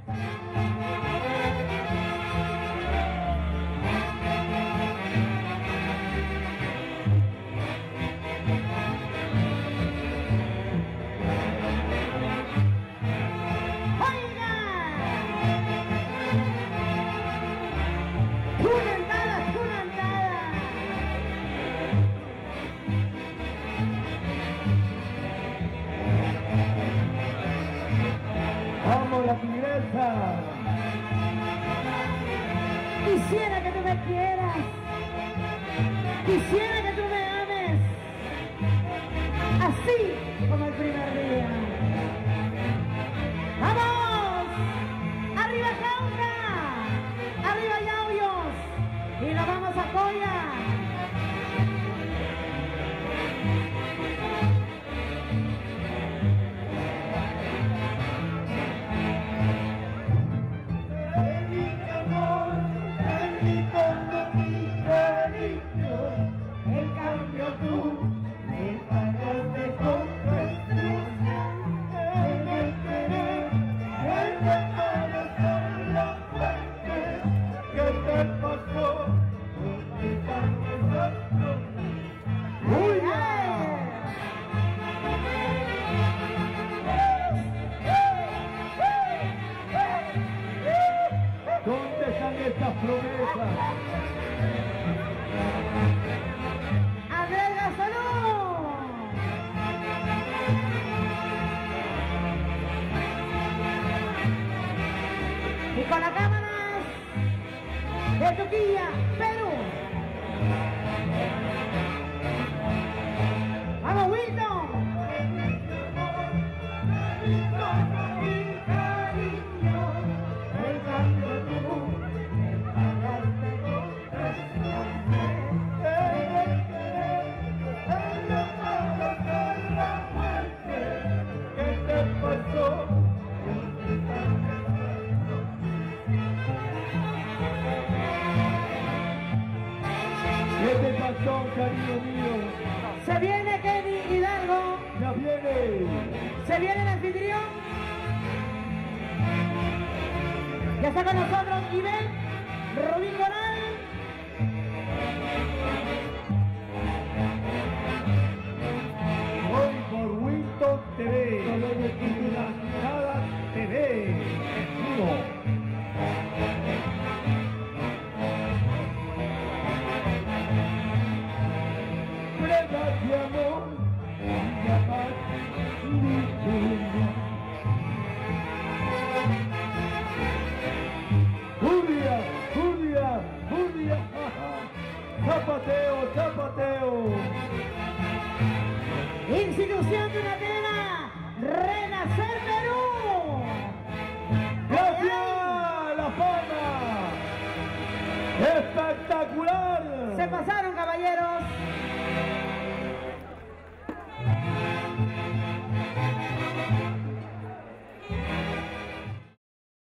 Vamos la tigresa. Quisiera que tú me quieras, quisiera que tú me ames, así como el primer día. ¡Vamos! ¡Arriba Cauca! ¡Arriba Yauyos! ¡Y nos vamos a Coya! ¿Dónde están estas promesas? ¡Andrés Gasolú! Y con las cámaras de Turquía, Perú. ¡Vamos, Wilton! ¿Qué te pasó, cariño mío? Se viene Kenny Hidalgo. Ya viene. Se viene el anfitrión. Ya está con nosotros Ivén, Rubín Coral. Hoy por Wilton TV. Nada TV. En vivo. Pruebas de amor y amar mi vida. Julia, Julia, Julia. Zapateo, zapateo. Institución de una tela, Renacer Perú. ¡Gracias! ¡La fama! ¡Espectacular! Se pasaron.